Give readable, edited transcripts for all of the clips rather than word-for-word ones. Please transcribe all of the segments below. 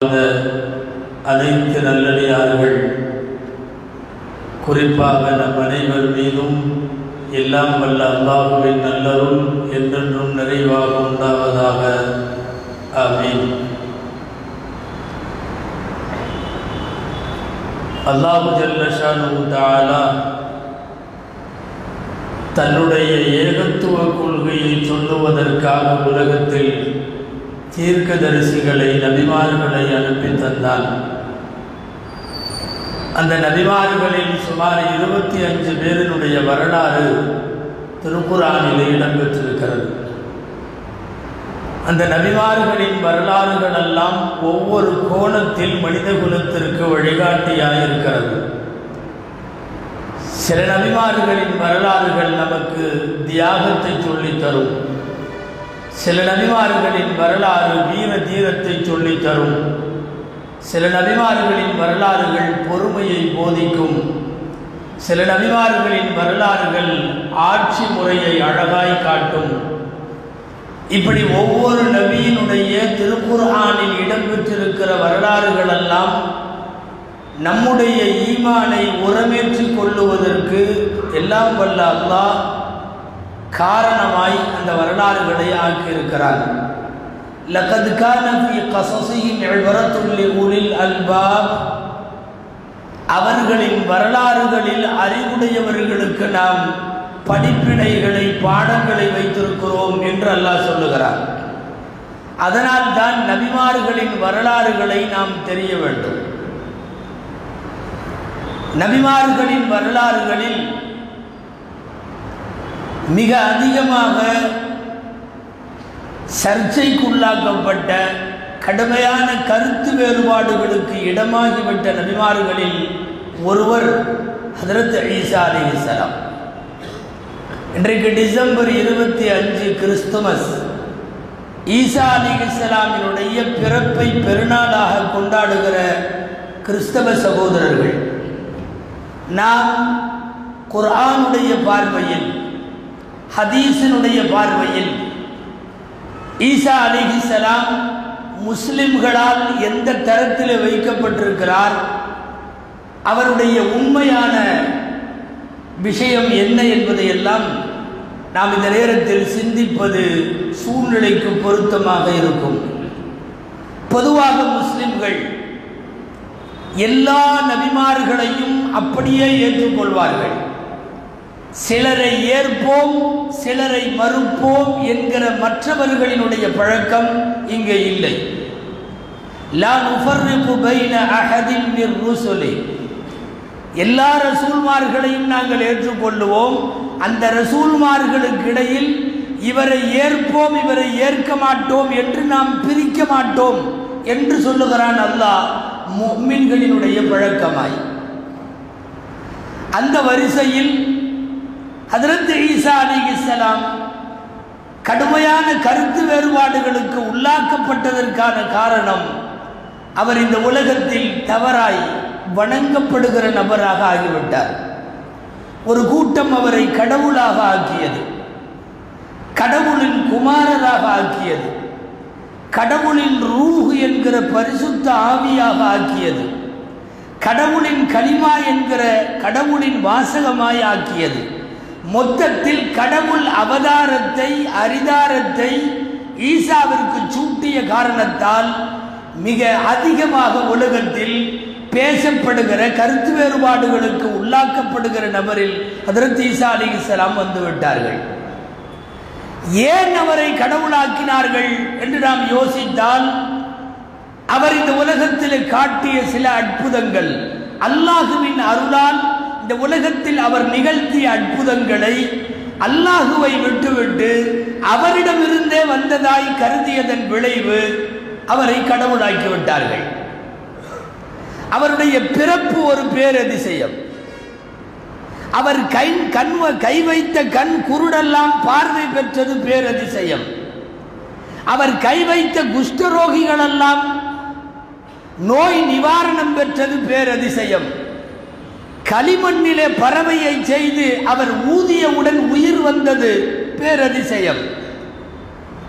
அனைத்து நல்லடியார்கள் குறிப்பாக நம் அனைவர் மீதும் எல்லாம் வல்ல அல்லாஹ்வின் நல்லருள் என்றென்றும் நிறைவாக உண்டாவதாக. ஆமீன். அல்லாஹ் ஜல்ல ஷானுஹு தஆலா தன்னுடைய ஏகத்துவ கொள்கையை சொல்லுவதற்காக உலகத்தில் தீர்க்கதரிசிகளை நபிமார்களை அனுப்பி தந்தான். அந்த நபிமார்களில் சுமார் 25 பேரினுடைய வரலாறு திருக்குர்ஆனிலே இடம்பெற்றிருக்கிறது. அந்த நபிமார்களின் வரலாறுகள் எல்லாம் ஒவ்வொரு கோணத்தில் மனித குலத்திற்கு வழிகாட்டியாயிருக்கிறது. சில நபிமார்களின் வரலாறுகள் நமக்கு தியாகத்தை சொல்லித்தரும். சில நபிமார்களின் வரலாறு வீர தீரத்தை சொல்லித்தரும். சில நபிமார்களின் வரலாறுகள் பொறுமையை போதிக்கும். சில நபிமார்களின் வரலாறுகள் ஆட்சி முறையை அழகாய் காட்டும். இப்படி ஒவ்வொரு நபியினுடைய திருக்குர்ஆனில் இடம்பெற்றிருக்கிற வரலாறுகள் எல்லாம் நம்முடைய ஈமானை உரமேற்றிக் கொள்ளுவதற்கு எல்லாம் வல்ல அல்லாஹ் காரணமாய் அந்த வரலாறுகளை ஆக்கியிருக்கிறார். லகத் கான ஃபீ கஸஸிஹிம் இப்ரத்துல் லிஉலில் அல்பாப். அவர்களின் வரலாறுகளில் அறிவுடையவர்களுக்கு நாம் படிப்பினைகளை பாடங்களை வைத்திருக்கிறோம் என்று அல்லாஹ் சொல்லுகிறார். அதனால் தான் நபிமார்களின் வரலாறுகளை நாம் தெரிய வேண்டும். நபிமார்களின் வரலாறுகளில் மிக அதிகமாக சர்ச்சைக்குள்ளாக்கப்பட்ட கடுமையான கருத்து வேறுபாடுகளுக்கு இடமாகிவிட்ட நபிமார்களில் ஒருவர் ஹஜரத் ஈசா அலைஹிஸ்ஸலாம். இன்றைக்கு டிசம்பர் 25 கிறிஸ்துமஸ். ஈசா அலைஹிஸ்ஸலாமினுடைய பிறப்பை பெருநாளாக கொண்டாடுகிற கிறிஸ்தவ சகோதரர்கள், நாம் குர்ஆனுடைய பார்வையில் ஹதீஸினுடைய பார்வையில் ஈசா அலைஹிஸ்ஸலாம் முஸ்லிம்களால் எந்த தரத்தில் வைக்கப்பட்டிருக்கிறார், அவருடைய உண்மையான விஷயம் என்ன என்பதையெல்லாம் நாம் இந்த நேரத்தில் சிந்திப்பது சூழ்நிலைக்கு பொருத்தமாக இருக்கும். பொதுவாக முஸ்லிம்கள் எல்லா நபிமார்களையும் அப்படியே ஏற்றுக்கொள்வார்கள். சிலரை ஏற்போம் சிலரை மறுப்போம் என்கிற மற்றவர்களினுடைய பழக்கம் இங்கே இல்லை. லா நுஃபர்ரிகு பைன அஹதின் மிர் ருசுலி. எல்லா ரசூல்மார்களையும் நாங்கள் ஏற்றுக்கொள்ளுவோம். அந்த ரசூல்மார்களுக்கு இடையில் இவரை ஏற்போம் இவரை ஏற்க மாட்டோம் என்று நாம் பிரிக்க மாட்டோம் என்று சொல்லுகிறான் அல்லாஹ் முஃமின்களினுடைய பழக்கமாய். அந்த வரிசையில் ஹஜரத் ஈசா அலைஹிஸ்ஸலாம் கடுமையான கருத்து வேறுபாடுகளுக்கு உள்ளாக்கப்பட்டதற்கான காரணம், அவர் இந்த உலகத்தில் தவறாய் வணங்கப்படுகிற நபராக ஆகிவிட்டார். ஒரு கூட்டம் அவரை கடவுளாக ஆக்கியது, கடவுளின் குமாரராக ஆக்கியது, கடவுளின் ரூஹ் என்கிற பரிசுத்த ஆவியாக ஆக்கியது, கடவுளின் கலிமா என்கிற கடவுளின் வாசகமாய் ஆக்கியது. மொத்தத்தில் கடவுள் அவதாரத்தை அரிதாரத்தை ஈசாவிற்கு சூட்டிய காரணத்தால் மிக அதிகமாக உலகத்தில் பேசப்படுகிற கருத்து வேறுபாடுகளுக்கு உள்ளாக்கப்படுகிற நபரில் ஹஜரத் ஈசா அலைஹிஸ்ஸலாம் வந்துவிட்டார்கள். ஏன் அவரை கடவுளாக்கினார்கள் என்று நாம் யோசித்தால், அவர் இந்த உலகத்தில் காட்டிய சில அற்புதங்கள், அல்லாஹுவின் அருளால் இந்த உலகத்தில் அவர் நிகழ்த்திய அற்புதங்களை அல்லாஹுவை விட்டுவிட்டு அவரிடமிருந்தே வந்ததாய் கருதியதன் விளைவு அவரை கடவுளாக்கி விட்டார்கள். அவருடைய பிறப்பு ஒரு பேரதிசயம். அவர் கை வைத்த கண் குருடெல்லாம் பார்வை பெற்றது பேரதிசயம். அவர் கை வைத்த குஷ்டரோகிகளெல்லாம் நோய் நிவாரணம் பெற்றது பேரதிசயம். களிமண்ணிலே பறவையை செய்து அவர் ஊதியவுடன் உயிர் வந்தது பேரதிசயம்.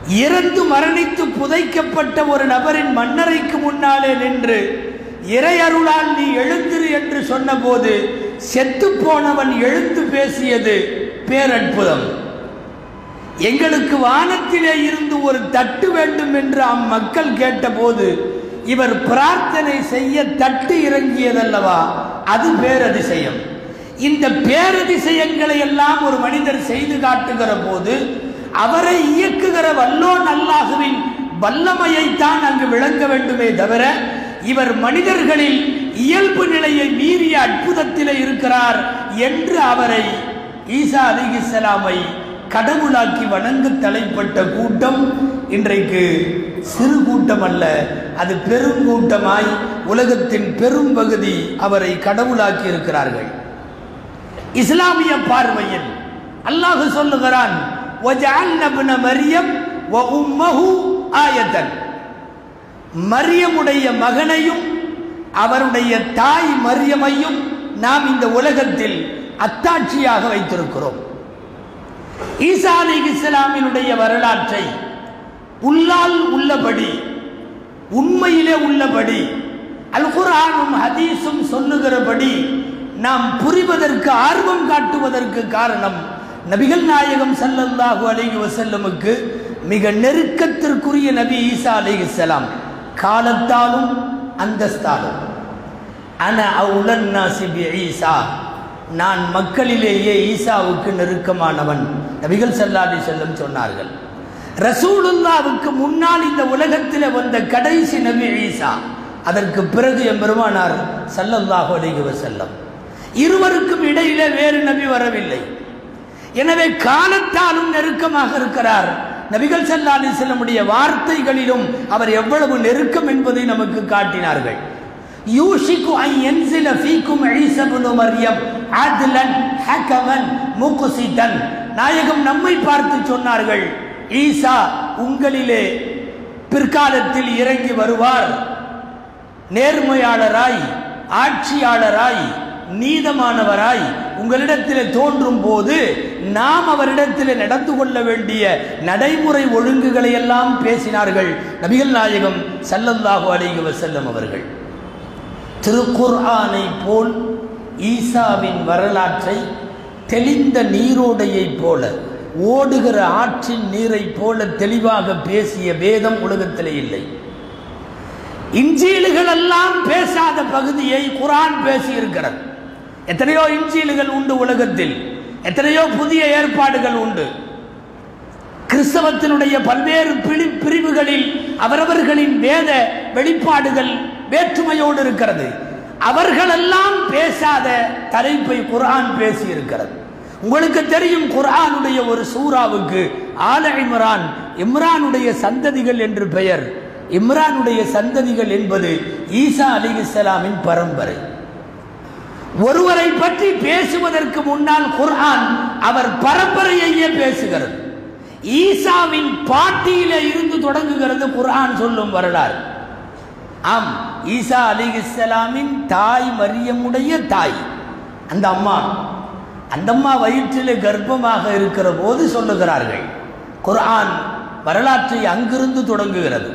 இறந்து மரணித்து புதைக்கப்பட்ட ஒரு நபரின் மண்ணறைக்கு முன்னாலே நின்று இறையருளால் நீ எழுந்திரு என்று சொன்னபோது செத்து போனவன் எழுந்து பேசியது பேரற்புதம். எங்களுக்கு வானத்திலே இருந்து ஒரு தட்டு வேண்டும் என்று அம்மக்கள் கேட்டபோது இவர் பிரார்த்தனை செய்ய தட்டு இறங்கியதல்லவா, அது பேரதிசயம். இந்த பேரதிசயங்களை எல்லாம் ஒரு மனிதர் செய்து காட்டுகிற போது அவரை இயக்குகிற வல்லோன் அல்லாஹுவின் வல்லமையைத்தான் அங்கு விளங்க வேண்டுமே தவிர இவர் மனிதர்களில் இயல்பு நிலையை மீறிய அற்புதத்திலே இருக்கிறார் என்று அவரை ஈசா அலைஹிஸ்ஸலாமை கடவுளாக்கி வணங்க தலைப்பட்ட கூட்டம் இன்றைக்கு சிறு கூட்டம் அல்ல, அது பெருங்கூட்டமாய் உலகத்தின் பெரும் பகுதி அவரை கடவுளாக்கி இருக்கிறார்கள். இஸ்லாமிய பார்வையில் அல்லாஹ் சொல்லுகிறான், வஜஅல்னா இப்ன மரியம் வ உம்மஹு ஆயத்தன். மரியமுடைய மகனையும் அவருடைய தாய் மரியமையும் நாம் இந்த உலகத்தில் அத்தாட்சியாக வைத்திருக்கிறோம். ஈசா அலைஹிஸ்ஸலாமினுடைய வரலாற்றை உள்ளால் உள்ளபடி உண்மையிலே உள்ளபடி அல் குர்ஆனும் ஹதீஸும் சொல்லுகிறபடி நாம் புரிவதற்கு ஆர்வம் காட்டுவதற்கு காரணம் நபிகள் நாயகம் ஸல்லல்லாஹு அலைஹி வஸல்லமுக்கு மிக நெருக்கத்திற்குரிய நபி ஈசா அலைஹிஸ்ஸலாம் காலத்தாலும் அந்தஸ்தாலும் அன அவுலன் நாஸி பி ஈசா, நான் மக்களிலேயே ஈசாவுக்கு நெருக்கமானவன் நபிகள் ஸல்லல்லாஹு அலைஹி வஸல்லம் சொன்னார்கள். ரசூலுல்லாஹ்வுக்கு முன்னால் இந்த உலகத்தில் வந்த கடைசி நபி ஈசா, அதற்கு பிறகு எம்பெருமானார் ஸல்லல்லாஹு அலைஹி வஸல்லம். இருவருக்கும் இடையிலே வேறு நபி வரவில்லை. எனவே காலத்தாலும் நெருக்கமாக இருக்கிறார். நபிகள் ஸல்லல்லாஹு அலைஹி வஸல்லமுடைய வார்த்தைகளிலும் அவர் எவ்வளவு நெருக்கம் என்பதை நமக்கு காட்டினார்கள். யூஷிகு அன் யன்ஸில ஃபீக்கும் ஈஸா இப்னு மர்யம் அத்லன் ஹகமன் முக்ஸிதன். நாயகம் நம்மை பார்த்து சொன்னார்கள், ஈசா உங்களிலே பிற்காலத்தில் இறங்கி வருவார், நேர்மையாளராய் ஆட்சியாளராய் நீதமானவராய் உங்களிடத்தில் தோன்றும் போது நாம் அவரிடத்தில் நடந்து கொள்ள வேண்டிய நடைமுறை ஒழுங்குகளை எல்லாம் பேசினார்கள் நபிகள் நாயகம் ஸல்லல்லாஹு அலைஹி வஸல்லம் அவர்கள். திருக்குர்ஆனை போல் ஈசாவின் வரலாற்றை தெளிந்த நீரோடையை போல, ஓடுகிற ஆற்றின் நீரை போல தெளிவாக பேசிய வேதம் உலகத்திலே இல்லை. இன்ஜீல்கள் எல்லாம் பேசாத பகுதியை குர்ஆன் பேசி இருக்கிறது. எத்தனையோ இன்ஜீல்கள் உண்டு உலகத்தில், எத்தனையோ புதிய ஏற்பாடுகள் உண்டு. கிறிஸ்தவத்தினுடைய பல்வேறு பிரிவுகளில் அவரவர்களின் வேத வெளிப்பாடுகள் வேற்றுமையோடு இருக்கிறது. அவர்களெல்லாம் பேசாத தலைப்பை குர்ஆன் பேசி இருக்கிறது. உங்களுக்கு தெரியும், குர்ஆனுடைய ஒரு சூராவுக்கு ஆல இம்ரான், இம்ரானுடைய சந்ததிகள் என்று பெயர். இம்ரானுடைய சந்ததிகள் என்பது ஈசா அலைஹிஸ்ஸலாமின் பரம்பரை. ஒருவரை பற்றி பேசுவதற்கு முன்னால் குர்ஆன் அவர் பரம்பரையையே பேசுகிறது. ஈசாவின் பாட்டியிலே இருந்து தொடங்குகிறது குர்ஆன் சொல்லும் வரலாறு. ஆம், ஈசா அலைஹிஸ்ஸலாமின் தாய் மரியமுடைய தாய், அந்த அம்மா வயிற்றிலே கர்ப்பமாக இருக்கிற போது சொல்லுகிறார்கள். குர்ஆன் வரலாற்றை அங்கிருந்து தொடங்குகிறது.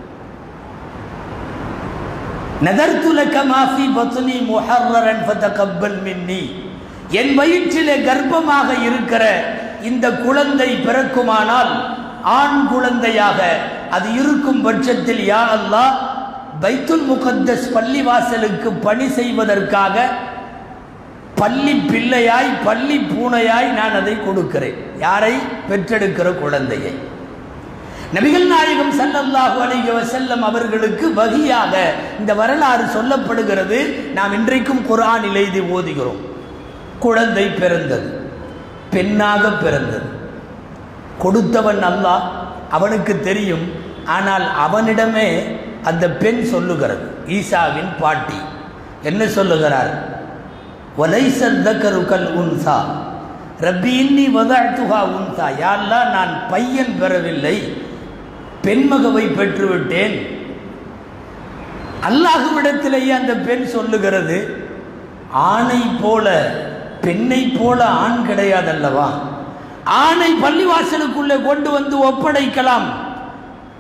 நதர்து லக மா ஃபீ பத்னி முஹர்ரரன் ஃபதகப்பல் மின்னி. என் வயிற்றிலே கர்ப்பமாக இருக்கிற இந்த குழந்தை பிறக்குமானால் ஆண் குழந்தையாக அது இருக்கும் பட்சத்தில் யா அல்லாஹ் பைத்துல் முகத்தஸ் பள்ளிவாசலுக்கு பணி செய்வதற்காக பள்ளி பிள்ளையாய் பள்ளி பூனையாய் நான் அதை கொடுக்கிறேன். யாரை? பெற்றெடுக்கிற குழந்தையை. நபிகள் நாயகம் ஸல்லல்லாஹு அலைஹி வஸல்லம் அவர்களுக்கு வஹியாக இந்த வரலாறு சொல்லப்படுகிறது. நாம் இன்றைக்கும் குர்ஆனில் எழுதி ஓதுகிறோம். குழந்தை பிறந்தது, பெண்ணாக பிறந்தது. கொடுத்தவன் அல்லாஹ், அவனுக்கு தெரியும். ஆனால் அவனிடமே அந்த பெண் சொல்லுகிறது. ஈசாவின் பாட்டி என்ன சொல்லுகிறார்? வலைஸ ذكر كالأنثى ரப்பி இன்னி வதஅதுஹா உன்ஸா. யா அல்லாஹ், நான் பையன் பெறவில்லை, பெண்மகவை பெற்றுவிட்டேன். அல்லாஹ்விடத்திலேயே அந்த பெண் சொல்லுகிறது, ஆணை போல பெண்ணை போல ஆண் கிடையாதல்லவா? ஆணை பள்ளிவாசலுக்குள்ளே கொண்டு வந்து ஒப்படைக்கலாம்,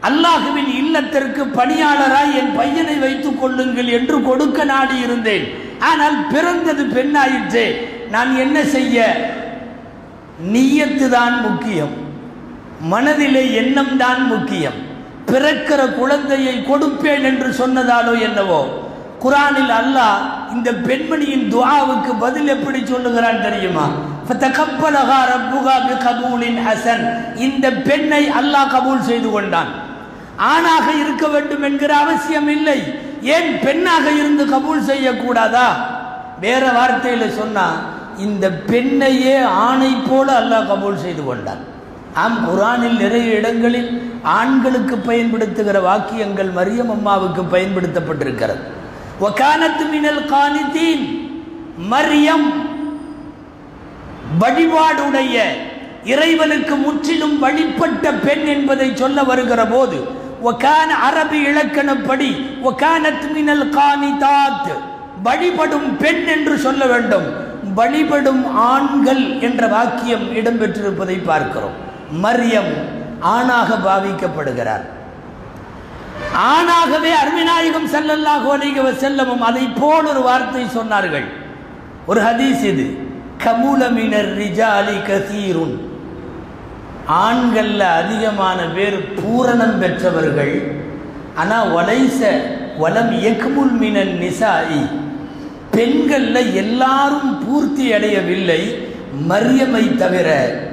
அல்லாஹுவின் இல்லத்திற்கு பணியாளராய் என் பையனை வைத்துக் கொள்ளுங்கள் என்று கொடுக்க நாடி இருந்தேன். ஆனால் பிறந்தது பெண்ணாயிற்றே, நான் என்ன செய்ய? நிய்யத்து தான் முக்கியம், மனதிலே எண்ணம் தான் முக்கியம். பிறக்கிற குழந்தையை கொடுப்பேன் என்று சொன்னதாலோ என்னவோ, குர்ஆனில் அல்லாஹ் இந்த பெண்மணியின் துஆவுக்கு பதில் எப்படி சொல்லுகிறான் தெரியுமா? ஃபதகப்பலஹா ரப்புஹா பிகபூலின் ஹஸன். இந்த பெண்ணை அல்லாஹ் கபூல் செய்து கொண்டான். ஆணாக இருக்க வேண்டும் என்கிற அவசியம் இல்லை. ஏன் பெண்ணாக இருந்து கபூல் செய்யக்கூடாதா? வேற வார்த்தையில் சொன்னா, இந்த பெண்ணையே ஆணை போல அல்லாஹ் கபூல் செய்து கொண்டான். ஆம், குர்ஆனில் நிறைய இடங்களில் ஆண்களுக்கு பயன்படுத்துகிற வாக்கியங்கள் மரியம் அம்மாவுக்கு பயன்படுத்தப்பட்டிருக்கிறது. வகானத் மினல் கானிதீன், மரியம் வழிபாடுடைய, இறைவனுக்கு முற்றிலும் வழிபட்ட பெண் என்பதை சொல்ல வருகிற போது வகான அரபி இலக்கணப்படி வகானத் மினல் கானிதாத், வழிபடும் பெண் என்று சொல்ல வேண்டும். வழிபடும் ஆண்கள் என்ற வாக்கியம் இடம்பெற்றிருப்பதை பார்க்கிறோம். மரியம் ஆணாக பாவிக்கப்படுகிறார். ஆணாகவே அருமைநாயகம் ஸல்லல்லாஹு அலைஹி வஸல்லம் அதை போல் ஒரு வார்த்தை சொன்னார்கள். ஒரு ஹதீஸ் இது, கமுல மினர் ரிஜாலி கஸீருன், ஆண்கள்ல அதிகமான பேர் பூரணம் பெற்றவர்கள். ஆனா வலைச வலம் யக்முல் மினன் நிசாஇ, பெண்கள்ல எல்லாரும் பூர்த்தி அடையவில்லை. மரியமை தவிர,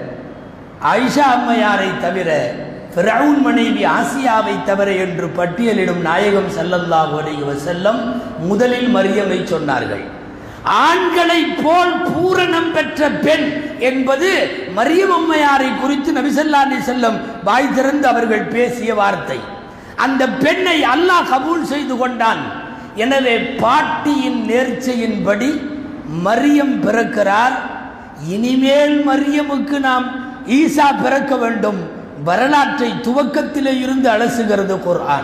ஆயிஷா அம்மையாரை தவிர, ஃபிரவுன் மனைவி ஆசியாவை தவிர என்று பட்டியலிடும் நாயகம் ஸல்லல்லாஹு அலைஹி வஸல்லம் முதலில் மரியமை சொன்னார்கள். ஆண்களை போல் பூரணம் பெற்ற பெண் என்பது மரியம் அம்மையாரை குறித்து நபி ஸல்லல்லாஹு அலைஹி வஸல்லம் வாய் திறந்து அவர்கள் பேசிய வார்த்தை. அந்த பெண்ணை அல்லாஹ் கபூல் செய்து கொண்டான். எனவே பாட்டியின் நேர்ச்சையின்படி மரியம் பிறக்கிறார். இனிமேல் மரியமுக்கு நாம் ஈசா பிறக்க வேண்டும். வரலாற்றை துவக்கத்திலே இருந்து அலசுகிறது குர்ஆன்.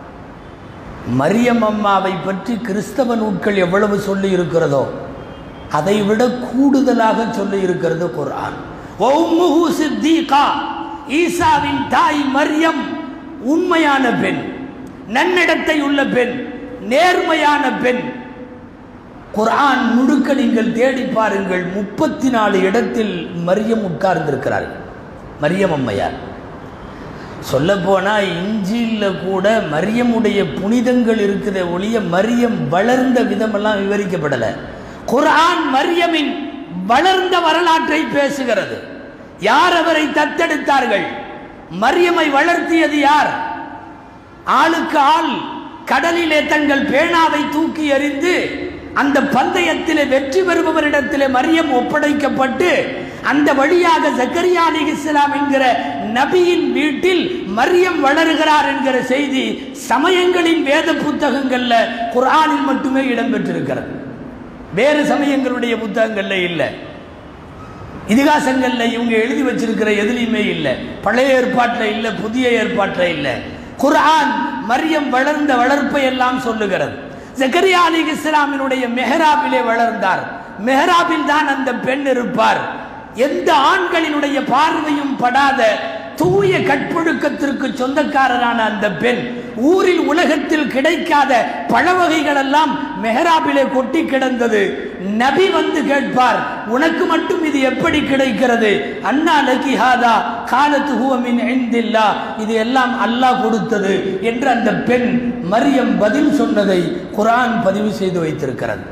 மரியம் அம்மாவை பற்றி கிறிஸ்தவ நூட்கள் எவ்வளவு சொல்லி இருக்கிறதோ அதை விட கூடுதலாக சொல்லி இருக்கிறது குர்ஆன். உம்முஹு சித்தீகா, ஈசாவின் தாய் மரியம் உண்மையான பெண், நன்னடத்தை உள்ள பெண், நேர்மையான பெண். குர்ஆன் முழுக்க நீங்கள் தேடி பாருங்கள், 34 இடத்தில் மரியம் உட்கார்ந்திருக்கிறார்கள். மரியம் அம்மையார் சொல்ல போனா இஞ்சில்ல கூட மரியமுடைய புனிதங்கள் இருக்கிற ஒளிய மரியம் வளர்ந்த விதமெல்லாம் விவரிக்கப்படல. குர்ஆன் மரியமின் வளர்ந்த வரலாற்றை பேசுகிறது. யார் அவரை தத்தெடுத்தார்கள்? மரியமை வளர்த்தியது யார்? ஆளுக்கு ஆள் கடலிலே தங்கள் பேனாவை தூக்கி எறிந்து அந்த பந்தயத்திலே வெற்றி பெறுபவரிடத்திலே மரியம் ஒப்படைக்கப்பட்டு அந்த வழியாக ஜக்கரியா அலைஹிஸ்ஸலாம் என்கிற நபியின் வீட்டில் மரியம் வளருகிறார் என்கிற செய்தி சமயங்களின் வேத புத்தகங்கள்ல குர்ஆனில் மட்டுமே இடம்பெற்றிருக்கிறது. வேறு சமயங்களுடைய புத்தகங்கள்ல இல்லை, இதிகாசங்கள்ல இவங்க எழுதி வச்சிருக்கிற எதுலையுமே இல்லை. பழைய ஏற்பாட்டில் இல்லை, புதிய ஏற்பாட்டில் இல்லை. குர்ஆன் மரியம் வளர்ந்த வளர்ப்பை எல்லாம் சொல்லுகிறது. ஜக்கரியா அலைஹிஸ்ஸலாமினுடைய மெஹராபிலே வளர்ந்தார். மெஹராபில் தான் அந்த பெண் இருப்பார். எந்த ஆண்களினுடைய பார்வையும் படாத தூய கற்பொழுக்கத்திற்கு சொந்தக்காரரான அந்த பெண், ஊரில் உலகத்தில் கிடைக்காத பழ வகைகள் எல்லாம் மெஹராபிலே கொட்டி கிடந்தது. நபி வந்து கேட்பார், உனக்கு மட்டும் இது எப்படி கிடைக்கிறது? அன்னா லகி ஹாதா காலத்து ஹுவ மின் இன்தில்லாஹ், இது எல்லாம் அல்லாஹ் கொடுத்தது என்று அந்த பெண் மரியம் பதில் சொன்னதை குர்ஆன் பதிவு செய்து வைத்திருக்கிறது.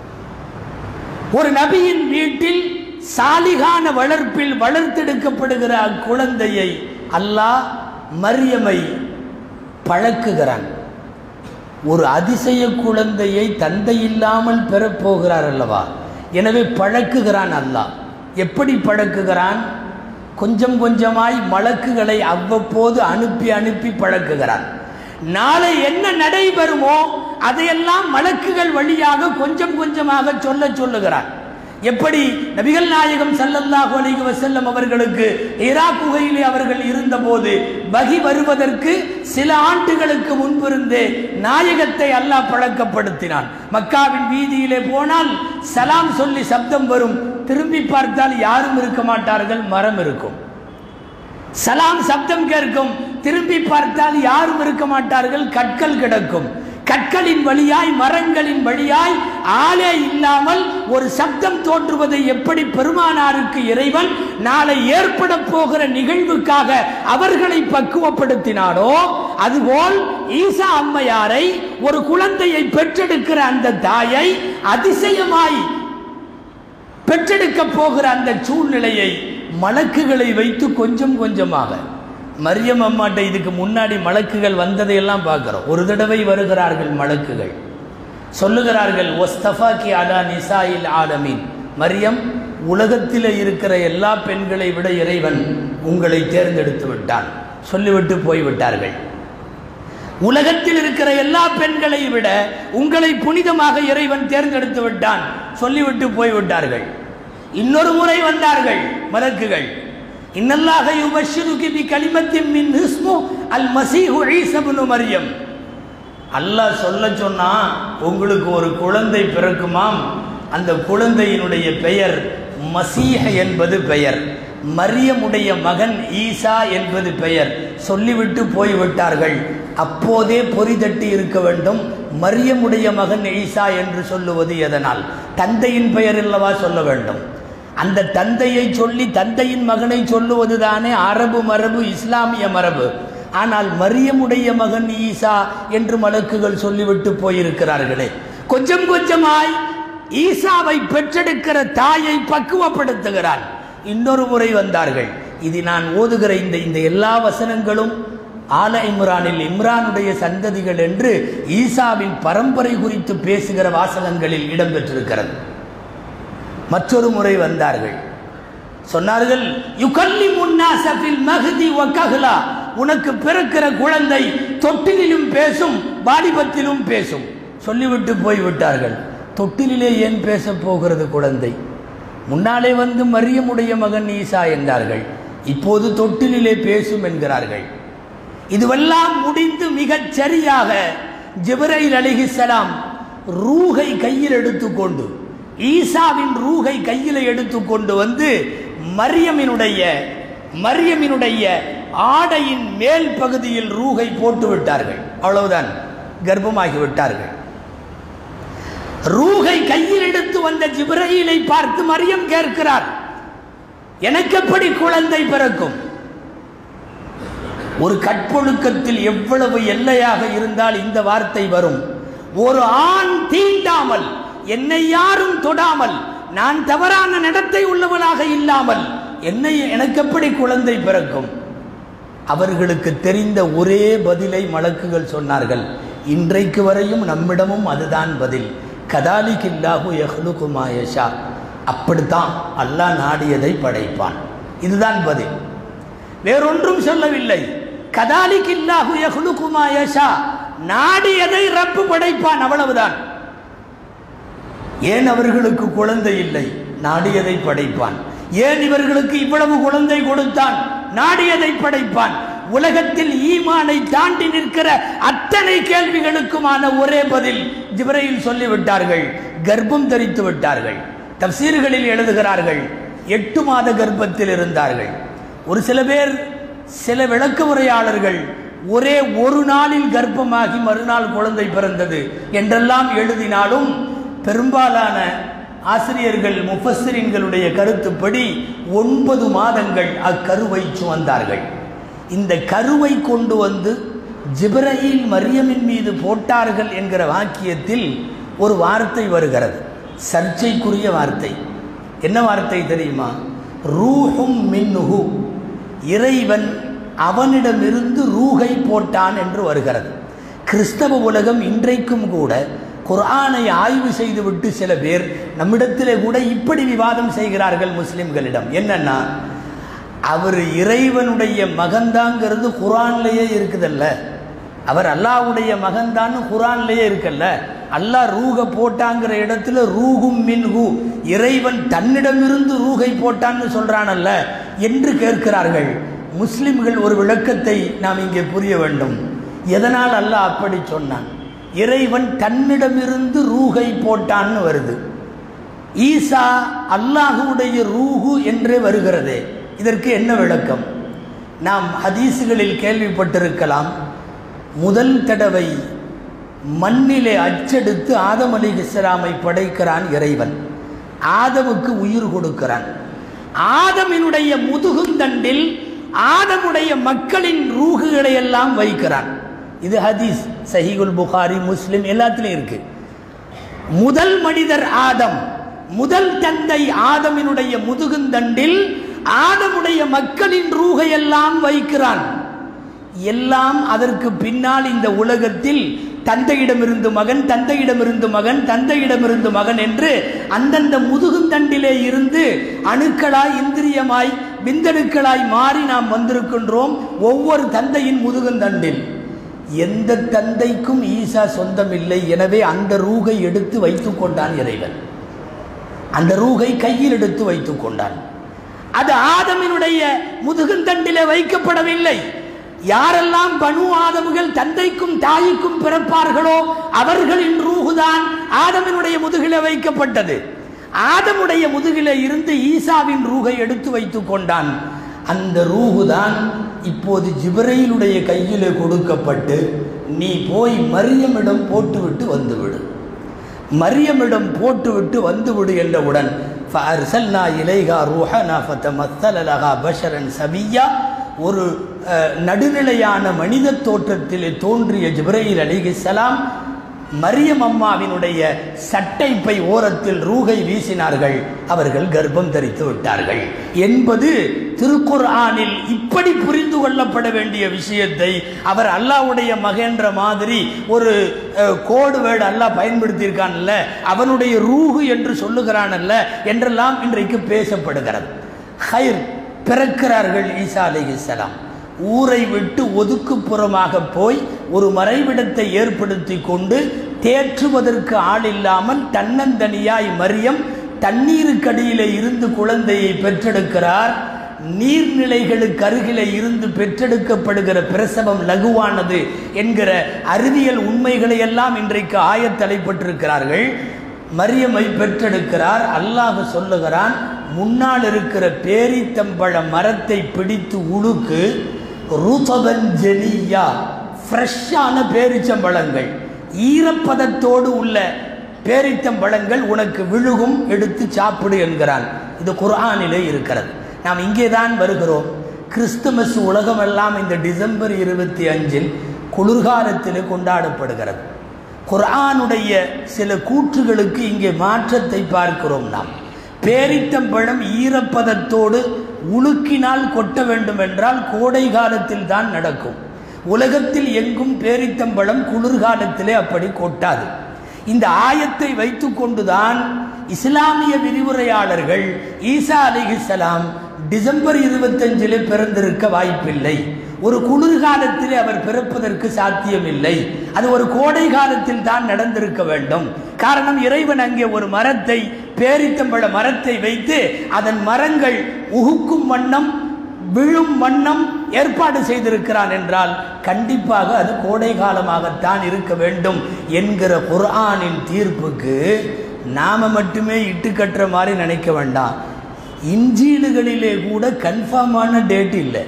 ஒரு நபியின் வீட்டில் சாலிகான வளர்ப்பில் வளர்த்தெடுக்கப்படுகிற அக்குழந்தையை அல்லாஹ் மரியமை பழக்குகிறான். ஒரு அதிசய குழந்தையை தந்தை இல்லாமல் பெறப்போகிறார் அல்லவா, எனவே பழக்குகிறான் அல்லாஹ். எப்படி பழக்குகிறான்? கொஞ்சம் கொஞ்சமாய் மலக்குகளை அவ்வப்போது அனுப்பி அனுப்பி பழக்குகிறான். நாளை என்ன நடைபெறுமோ அதையெல்லாம் மலக்குகள் வழியாக கொஞ்சம் கொஞ்சமாக சொல்லுகிறான். எப்படி நபிகள் நாயகம் ஸல்லல்லாஹு அலைஹி வஸல்லம் அவர்களுக்கு ஹிரா குகையிலே அவர்கள் இருந்தபோது வஹி வருவதற்கு சில ஆண்டுகளுக்கு முன்பிருந்தே நாயகத்தை அல்லாஹ் பழக்கப்படுத்தினான். மக்காவின் வீதியிலே போனால் சலாம் சொல்லி சப்தம் வரும், திரும்பி பார்த்தால் யாரும் இருக்க மாட்டார்கள், மரம் இருக்கும். சலாம் சப்தம் கேட்கும், திரும்பி பார்த்தால் யாரும் இருக்க மாட்டார்கள், கற்கள் கிடக்கும். கற்களின் வழியாய் மரங்களின் வழியாய் ஆளே இல்லாமல் ஒரு சப்தம் தோன்றுவதை எப்படி பெருமானாருக்கு இறைவன் நாளை ஏற்பட போகிற நிகழ்வுக்காக அவர்களை பக்குவப்படுத்தினாரோ, அதுபோல் ஈசா அம்மையாரை ஒரு குழந்தையை பெற்றெடுக்கிற அந்த தாயை அதிசயமாய் பெற்றெடுக்க போகிற அந்த சூழ்நிலையை மலக்குகளை வைத்து கொஞ்சம் கொஞ்சமாக, மரியம் அம்மாட்ட இதுக்கு முன்னாடி மலக்குகள் வந்ததையெல்லாம் பார்க்கிறோம். ஒரு தடவை வருகிறார்கள் மலக்குகள், சொல்லுகிறார்கள் வஸ்தஃபாக்கி அலா நிசாயில் ஆலமீன், மரியம் உலகத்தில் இருக்கிற எல்லா பெண்களை விட இறைவன் உங்களை தேர்ந்தெடுத்து விட்டான் சொல்லிவிட்டு போய்விட்டார்கள். உலகத்தில் இருக்கிற எல்லா பெண்களை விட உங்களை புனிதமாக இறைவன் தேர்ந்தெடுத்து விட்டான் சொல்லிவிட்டு போய்விட்டார்கள். இன்னொரு முறை வந்தார்கள் மலக்குகள், இன்னல்லாஹ யுபஷ்ஷிருகி பிகலிமத்தின் மின் இஸ்மு அல் மஸீஹு ஈஸா இப்னு மரியம், அல்லாஹ் சொல்ல சொன்னா உங்களுக்கு ஒரு குழந்தை பிறக்குமாம், அந்த குழந்தையினுடைய பெயர் மஸீஹ் என்பது பெயர், மரியமுடைய மகன் ஈசா என்பது பெயர் சொல்லிவிட்டு போய்விட்டார்கள். அப்போதே பொறி தட்டி இருக்க வேண்டும், மரியமுடைய மகன் ஈசா என்று சொல்லுவது எதனால்? தந்தையின் பெயர் அல்லவா சொல்ல வேண்டும். அந்த தந்தையை சொல்லி தந்தையின் மகனை சொல்லுவது தானே அரபு மரபு, இஸ்லாமிய மரபு. ஆனால் மரியமுடைய மகன் ஈசா என்று மலக்குகள் சொல்லிவிட்டு போயிருக்கிறார்களே. கொஞ்சம் கொஞ்சமாய் ஈசாவை பெற்றெடுக்கிற தாயை பக்குவப்படுத்துகிறார். இன்னொரு முறை வந்தார்கள். இது நான் ஓதுகிற இந்த எல்லா வசனங்களும் ஆல இம்ரானில் இம்ரானுடைய சந்ததிகள் என்று ஈசாவின் பரம்பரை குறித்து பேசுகிற வாசகங்களில் இடம்பெற்றிருக்கிறது. மற்றொரு முறை வந்தார்கள், சொன்னார்கள் யுகல்லிமுன் நாஸ ஃபில் மஹ்தி வ கஹ்லா, உனக்கு பிறக்கிற குழந்தை தொட்டிலிலும் பேசும் வாலிபத்திலும் பேசும் சொல்லிவிட்டு போய்விட்டார்கள். தொட்டிலே ஏன் பேச போகிறது குழந்தை? முன்னாலே வந்து மரியமுடைய மகன் ஈசா என்றார்கள், இப்போது தொட்டிலே பேசும் என்கிறார்கள். இதுவெல்லாம் முடிந்து மிகச் சரியாக ஜிப்ரீல் அலைஹிஸ்ஸலாம் ரூஹை கையில் எடுத்துக்கொண்டு, ஈசாவின் ரூஹை கையில் எடுத்துக்கொண்டு வந்து மரியமினுடைய ஆடையின் மேல் பகுதியில் ரூஹை போட்டு விட்டார்கள். அவ்வளவுதான், கர்ப்பமாகி விட்டார்கள். ரூஹை கையில் எடுத்து வந்த ஜிப்ரீலை பார்த்து மரியம் கேட்கிறார், எனக்கு எப்படி குழந்தை பிறக்கும்? ஒரு கற்பொழுக்கத்தில் எவ்வளவு எல்லையாக இருந்தால் இந்த வார்த்தை வரும். ஒரு ஆண் தீண்டாமல், என்னை யாரும் தொடாமல், நான் தவறான நடத்தை உள்ளவனாக இல்லாமல் எனக்கு எப்படி குழந்தை பிறக்கும்? அவர்களுக்கு தெரிந்த ஒரே பதிலை மலக்குகள் சொன்னார்கள். இன்றைக்கு வரையும் நம்மிடமும் அதுதான் பதில். கதாலிகில்லாஹு யஹ்லுகு மா யஷா, அப்படித்தான் அல்லாஹ் நாடியதை படைப்பான். இதுதான் பதில், வேறொன்றும் சொல்லவில்லை. கதாலிகில்லாஹு யஹ்லுகு மா யஷா, நாடியதை ரப்பு படைப்பான், அவ்வளவுதான். ஏன் அவர்களுக்கு குழந்தை இல்லை? நாடியதை படைப்பான். ஏன் இவர்களுக்கு இவ்வளவு குழந்தை கொடுத்தான்? நாடியதை படைப்பான். உலகத்தில் ஈமானை தாண்டி நிற்கிற அத்தனை கேள்விகளுக்குமான ஒரே பதில் ஜிப்ரீல் சொல்லிவிட்டார்கள். கர்ப்பம் தரித்து விட்டார்கள். தஃசீர்களில் எழுதுகிறார்கள் 8 மாத கர்ப்பத்தில் இருந்தார்கள். ஒரு சில பேர், சில விளக்க உரையாளர்கள் ஒரே ஒரு நாளில் கர்ப்பமாகி மறுநாள் குழந்தை பிறந்தது என்றெல்லாம் எழுதினாலும் பெரும்பாலான ஆசிரியர்கள் முஃபஸ்ஸிரீன்களுடைய கருத்துப்படி 9 மாதங்கள் அக்கருவை சுமந்தார்கள். இந்த கருவை கொண்டு வந்து ஜிப்ரீல் மரியமின் மீது போட்டார்கள் என்கிற வாக்கியத்தில் ஒரு வார்த்தை வருகிறது, சர்ச்சைக்குரிய வார்த்தை. என்ன வார்த்தை தெரியுமா? ரூஹும் மின்ஹு, இறைவன் அவனிடமிருந்து ரூஹை போட்டான் என்று வருகிறது. கிறிஸ்தவ உலகம் இன்றைக்கும் கூட குர்ஆனை ஆய்வு செய்துவிட்டு சில பேர் நம்மிடத்திலே கூட இப்படி விவாதம் செய்கிறார்கள் முஸ்லிம்களிடம். என்னன்னா, அவர் இறைவனுடைய மகன்தாங்கிறது குர்ஆன்லேயே இருக்குதல்ல, அவர் அல்லாஹ்வுடைய மகன்தான் குர்ஆன்லேயே இருக்கல்ல, அல்லாஹ் ரூஹை போட்டாங்கிற இடத்துல ரூஹும் மின்ஹு, இறைவன் தன்னிடமிருந்து ரூஹை போட்டான்னு சொல்றானல்ல என்று கேட்கிறார்கள். முஸ்லிம்கள் ஒரு விளக்கத்தை நாம் இங்கே புரிய வேண்டும். எதனால் அல்லாஹ் அப்படி சொன்னான்? இறைவன் தன்னிடமிருந்து ரூஹை போட்டான்னு வருது. ஈசா அல்லாஹ்வுடைய ரூஹு என்றே வருகிறதே, இதற்கு என்ன விளக்கம்? நாம் ஹதீஸுகளில் கேள்விப்பட்டிருக்கலாம், முதல் தடவை மண்ணிலே அச்செடுத்து ஆதம் அலைஹிஸ்ஸலாமை படைக்கிறான் இறைவன். ஆதமுக்கு உயிர் கொடுக்கிறான். ஆதமினுடைய முதுகுந்தண்டில் ஆதமுடைய மக்களின் ரூகுகளை எல்லாம் வைக்கிறான். இது ஹதீஸ், சஹீஹுல் புகாரி, முஸ்லிம் எல்லாத்திலும் இருக்கு. முதல் மனிதர் ஆதம், முதல் தந்தை ஆதமினுடைய முதுகுந்தண்டில் ஆதமுடைய மக்களின் ரூகை எல்லாம் வைக்கிறான். எல்லாம் அதற்கு பின்னால் இந்த உலகத்தில் தந்தையிடமிருந்து மகன், தந்தையிடமிருந்து மகன், தந்தையிடமிருந்து மகன் என்று அந்தந்த முதுகுந்தண்டிலே இருந்து அணுக்களாய், இந்திரியமாய், விந்தணுக்களாய் மாறி நாம் வந்திருக்கின்றோம். ஒவ்வொரு தந்தையின் முதுகுந்தண்டில் எந்த தந்தைக்கும் ஈசா சொந்தமில்லை. எனவே அந்த ரூகை எடுத்து வைத்துக் கொண்டான் இறைவன். அந்த ரூகை கையில் எடுத்து வைத்துக் கொண்டான். அது ஆதமினுடைய முதுகுந்தண்டிலே வைக்கப்படவில்லை. யாரெல்லாம் பனு ஆதமுகள் தந்தைக்கும் தாய்க்கும் பிறப்பார்களோ அவர்களின் ரூகுதான் ஆதமினுடைய முதுகிலே வைக்கப்பட்டது. ஆதமுடைய முதுகிலே இருந்து ஈசாவின் ரூகை எடுத்து வைத்துக் கொண்டான். அந்த ரூகுதான் இப்போது ஜிப்ரீலுடைய கையிலே கொடுக்கப்பட்டு, நீ போய் மரியமிடம் போட்டுவிட்டு வந்துவிடு, மரியமிடம் போட்டுவிட்டு வந்துவிடு என்றவுடன் ஃபஅர்சல்னா இலைஹா ரூஹனா ஃபதமஸ்ஸல லஹா பஷரன் சபிய்யா, ஒரு நடுநிலையான மனித தோற்றத்திலே தோன்றிய ஜிப்ரீல் அலைஹிஸ்ஸலாம் மரியம் அம்மாவினுடைய சட்டைப்பை ஓரத்தில் ரூகை வீசினார்கள். அவர்கள் கர்ப்பம் தரித்து விட்டார்கள் என்பது திருக்குர்ஆனில் இப்படி புரிந்து கொள்ளப்பட வேண்டிய விஷயத்தை அவர் அல்லாஹ்வுடைய மகன்ற மாதிரி ஒரு கோடு வேர்டு அல்லாஹ் பயன்படுத்தியிருக்கான்ல, அவனுடைய ரூஹு என்று சொல்லுகிறானல்ல என்றெல்லாம் இன்றைக்கு பேசப்படுகிறது. ஹைர், பிறக்கிறார்கள் ஈசா அலைஹிஸ்ஸலாம். ஊரை விட்டு ஒதுக்குப்புறமாக போய் ஒரு மறைவிடத்தை ஏற்படுத்தி கொண்டு தேற்றுவதற்கு ஆள் இல்லாமல் தன்னந்தனியாய் மரியம் தண்ணீருக்கடியிலே இருந்து குழந்தையை பெற்றெடுக்கிறார். நீர்நிலைகளுக்கு அருகிலே இருந்து பெற்றெடுக்கப்படுகிற பிரசவம் லகுவானது என்கிற அறிவியல் உண்மைகளை எல்லாம் இன்றைக்கு ஆயத்தலைப்பட்டிருக்கிறார்கள். மரியமை பெற்றெடுக்கிறார். அல்லாஹ் சொல்லுகிறான், முன்னால் இருக்கிற பேரித்தம்பழ மரத்தை பிடித்து உழுக்கு, ருதபன் ஜெனியா, ஃப்ரெஷ்ஷான பேரிச்சம்பழங்கள், ஈரப்பதத்தோடு உள்ள பேரித்தம்பழங்கள் உனக்கு விழுகும், எடுத்து சாப்பிடு என்கிறான். இது குர்ஆனிலே இருக்கிறது. நாம் இங்கே தான் வருகிறோம். கிறிஸ்துமஸ் உலகமெல்லாம் இந்த டிசம்பர் 25 குளிர்காலத்திலே கொண்டாடப்படுகிறது. குர்ஆனுடைய சில கூற்றுகளுக்கு இங்கே மாற்றத்தை பார்க்கிறோம். நாம் பேரித்தம்பழம் ஈரப்பதத்தோடு உலுக்கினால் கொட்ட வேண்டும் என்றால் கோடை காலத்தில் தான் நடக்கும். உலகத்தில் எங்கும் பேரித்தம்பழம் குளிர்காலத்திலே அப்படி கொட்டாது. இந்த ஆயத்தை வைத்துக் கொண்டுதான் இஸ்லாமிய விரிவுரையாளர்கள் ஈசா அலைஹிஸ்ஸலாம் டிசம்பர் 25 பிறந்திருக்க வாய்ப்பில்லை, ஒரு குளிர்காலத்திலே அவர் பிறப்பதற்கு சாத்தியமில்லை, அது ஒரு கோடை காலத்தில் தான் நடந்திருக்க வேண்டும். காரணம், இறைவன் அங்கே ஒரு மரத்தை, பேரித்தம்பழ மரத்தை வைத்து அதன் மரங்கள் உகுக்கும் வண்ணம், விழும் வண்ணம் ஏற்பாடு செய்திருக்கிறான் என்றால் கண்டிப்பாக அது கோடை காலமாகத்தான் இருக்க வேண்டும் என்கிற குர்ஆனின் தீர்ப்புக்கு நாம மட்டுமே இட்டு கட்டுற மாதிரி நினைக்க வேண்டாம். இன்ஜீலுகளிலே கூட கன்ஃபார்மான டேட் இல்லை.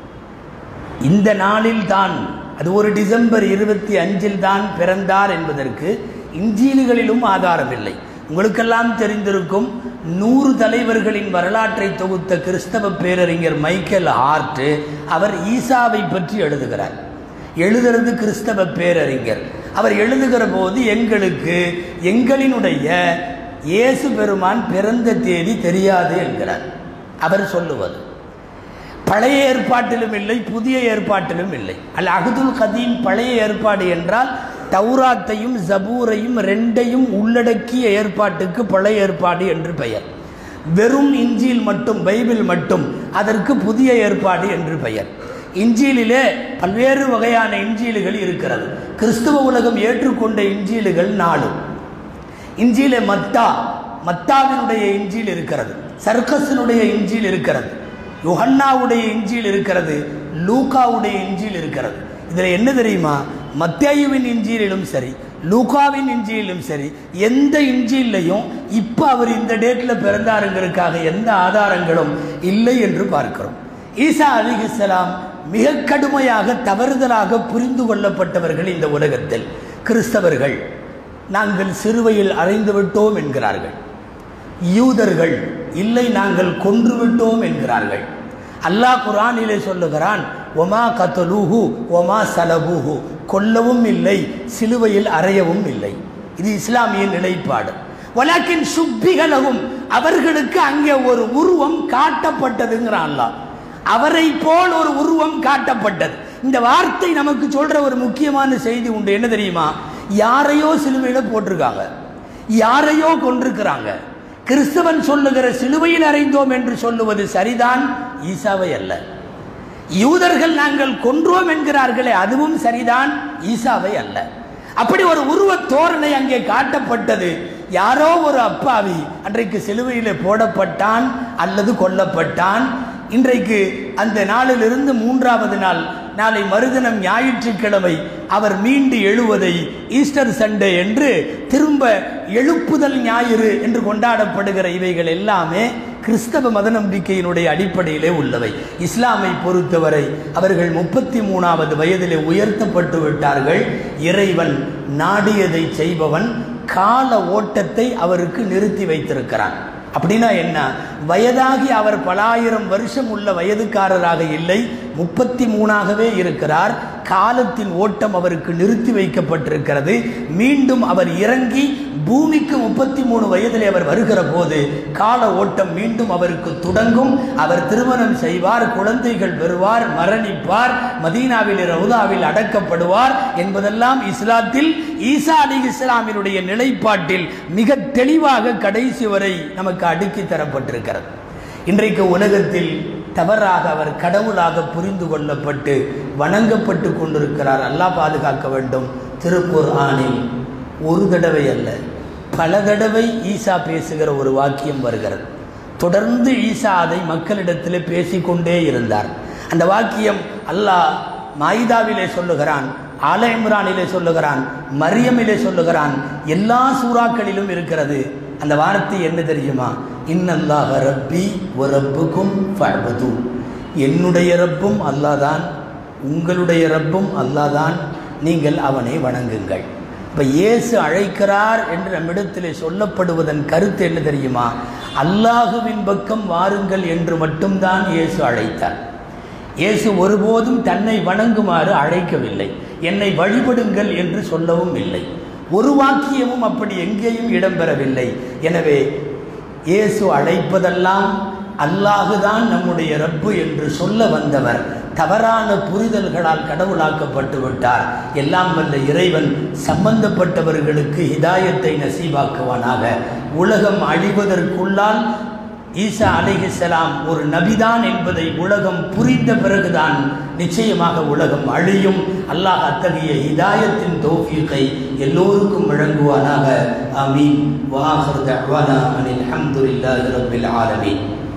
இந்த நாளில் தான், அது ஒரு டிசம்பர் 25 தான் பிறந்தார் என்பதற்கு இன்ஜீலுகளிலும் ஆதாரம் இல்லை. உங்களுக்கெல்லாம் தெரிந்திருக்கும், 100 தலைவர்களின் வரலாற்றை தொகுத்த கிறிஸ்தவ பேரறிஞர் மைக்கேல் ஹார்ட் அவர் ஈசாவை பற்றி எழுதுகிறார். எழுதுறது கிறிஸ்தவ பேரறிஞர். அவர் எழுதுகிற போது எங்களுக்கு எங்களினுடைய இயேசு பெருமான் பிறந்த தேதி தெரியாது என்கிறார். அவர் சொல்லுவது பழைய ஏற்பாட்டிலும் இல்லை, புதிய ஏற்பாட்டிலும் இல்லை. அல் அஹ்துல் கதீம் பழைய ஏற்பாடு என்றால் தௌராத்தையும் ஜபூரையும் ரெண்டையும் உள்ளடக்கிய ஏற்பாட்டுக்கு பழைய ஏற்பாடு என்று பெயர். வெறும் இஞ்சில் மட்டும், பைபிள் மட்டும், அதற்கு புதிய ஏற்பாடு என்று பெயர். இஞ்சிலிலே பல்வேறு வகையான இஞ்சில்கள் இருக்கிறது. கிறிஸ்துவ உலகம் ஏற்றுக்கொண்ட இஞ்சில்கள் 4. இஞ்சிலே மத்தாவினுடைய இஞ்சில் இருக்கிறது, சர்க்கஸினுடைய இஞ்சில் இருக்கிறது, யோஹன்னாவுடைய இஞ்சில் இருக்கிறது, லூக்காவுடைய இஞ்சில் இருக்கிறது. இதில் என்ன தெரியுமா, மத்தேயுவின் இஞ்சிலும் சரி, லூக்காவின் இஞ்சிலும் சரி, எந்த இஞ்சிலையும் இப்போ அவர் இந்த டேட்டில் பிறந்தாருங்கிறதுக்காக எந்த ஆதாரங்களும் இல்லை என்று பார்க்கிறோம். ஈசா அலைஹிஸ்ஸலாம் மிக கடுமையாக தவறுதலாக புரிந்து கொள்ளப்பட்டவர்கள் இந்த உலகத்தில். கிறிஸ்தவர்கள் நாங்கள் சிலுவையில் அறைந்து விட்டோம் என்கிறார்கள். யூதர்கள் இல்லை நாங்கள் கொன்று விட்டோம் என்கிறார்கள். அல்லாஹ் குர்ஆனிலே சொல்லுகிறான், ஒமா கத்தலூஹு ஒமா சலபூஹு, கொல்லவும் இல்லை சிலுவையில் அறையவும் இல்லை. இது இஸ்லாமிய நிலைப்பாடு. வலாக்கின் சுப்பிகளவும், அவர்களுக்கு அங்கே ஒரு உருவம் காட்டப்பட்டதுங்கிறான் அல்லாஹ். அவரை போல் ஒரு உருவம் காட்டப்பட்டது. இந்த வார்த்தை நமக்கு சொல்ற ஒரு முக்கியமான செய்தி உண்டு. என்ன தெரியுமா? யாரையோ சிலுவையில போட்டிருக்காங்க, யாரையோ கொண்டிருக்கிறாங்க. கிறிஸ்தவன் சொல்லுகிற சிலுவையில் அறைந்தோம் என்று சொல்லுவது சரிதான், ஈசாவை அல்ல. யூதர்கள் நாங்கள் கொன்றோம் என்கிறார்களே, அதுவும் சரிதான், ஈசாவை அல்ல. அப்படி ஒரு உருவ தோரணை அங்கே காட்டப்பட்டது. யாரோ ஒரு அப்பாவி அன்றைக்கு சிலுவையிலே போடப்பட்டான் அல்லது கொல்லப்பட்டான். இன்றைக்கு அந்த நாளிலிருந்து 3வது நாள், நாளை மறுதினம் ஞாயிற்றுக்கிழமை அவர் மீண்டு எழுவதை ஈஸ்டர் சண்டே என்று, திரும்ப எழுப்புதல் ஞாயிறு என்று கொண்டாடப்படுகிற இவைகள் எல்லாமே கிறிஸ்தவ மத நம்பிக்கையினுடைய அடிப்படையிலே உள்ளவை. இஸ்லாமை பொறுத்தவரை அவர்கள் 33வது வயதிலே உயர்த்தப்பட்டு விட்டார்கள். இறைவன் நாடியதை செய்பவன், கால ஓட்டத்தை அவருக்கு நிறுத்தி வைத்திருக்கிறான். அப்படின்னா என்ன? வயதாகி அவர் பல ஆயிரம் வருஷம் உள்ள வயதுக்காரராக இல்லை, 33ஆகவே இருக்கிறார். காலத்தின் ஓட்டம் அவருக்கு நிறுத்தி வைக்கப்பட்டிருக்கிறது. மீண்டும் அவர் இறங்கி பூமிக்கு 33 வயதிலே அவர் வருகிற போது கால ஓட்டம் மீண்டும் அவருக்கு தொடங்கும். அவர் திருமணம் செய்வார், குழந்தைகள் பெறுவார், மரணிப்பார், மதீனாவில் ரவுதாவில் அடக்கப்படுவார் என்பதெல்லாம் இஸ்லாத்தில் ஈசா அலைஹிஸ்ஸலாமினுடைய நிலைப்பாட்டில் மிக தெளிவாக கடைசி வரை நமக்கு அடுக்கி தரப்பட்டிருக்கிறது. இன்றைக்கு உலகத்தில் தவறாக அவர் கடவுளாக புரிந்து கொள்ளப்பட்டு வணங்கப்பட்டு கொண்டிருக்கிறார். அல்லாஹ் பாதுகாக்க வேண்டும். திருக்குர்ஆனில் ஒரு தடவை அல்ல, பல தடவை ஈசா பேசுகிற ஒரு வாக்கியம் வருகிறது. தொடர்ந்து ஈசா அதை மக்களிடத்தில் பேசிக்கொண்டே இருந்தார். அந்த வாக்கியம் அல்லாஹ் மாயிதாவிலே சொல்லுகிறான், ஆல இம்ரானிலே சொல்லுகிறான், மரியமிலே சொல்லுகிறான், எல்லா சூறாக்களிலும் இருக்கிறது. அந்த வார்த்தை என்ன தெரியுமா? இன்னல்லாஹ ரப்பி வ ரப்புக்கும் ஃபஅபுது. என்னுடைய ரப்பும் அல்லாஹ்தான், உங்களுடைய ரப்பும் அல்லாஹ்தான், நீங்கள் அவனை வணங்குங்கள். இப்போ இயேசு அழைக்கிறார் என்று நம்மிடத்திலே சொல்லப்படுவதன் கருத்து என்ன தெரியுமா? அல்லாஹுவின் பக்கம் வாருங்கள் என்று மட்டும்தான் இயேசு அழைத்தார். இயேசு ஒருபோதும் தன்னை வணங்குமாறு அழைக்கவில்லை, என்னை வழிபடுங்கள் என்று சொல்லவும் இல்லை. ஒரு வாக்கியமும் அப்படி எங்கேயும் இடம்பெறவில்லை. எனவே இயேசு அழைப்பதெல்லாம் அல்லாஹுதான் நம்முடைய ரப்பு என்று சொல்ல வந்தவர் தவறான புரிதல்களால் கடவுளாக்கப்பட்டு விட்டார். எல்லாம் வல்ல இறைவன் சம்பந்தப்பட்டவர்களுக்கு ஹிதாயத்தை நசீபாக்குவானாக. உலகம் அழிவதற்குள்ளால் ஈசா அலைஹிஸ்ஸலாம் ஒரு நபிதான் என்பதை உலகம் புரிந்த பிறகுதான் நிச்சயமாக உலகம் அழியும். அல்லாஹ் அத்தகைய ஹிதாயத்தின் தௌஃபீகை எல்லோருக்கும் வழங்குவானாக. ஆமீன். வ ஆகிரு தஅவானா அனில் ஹம்துலில்லாஹி ரப்பில் ஆலமீன்.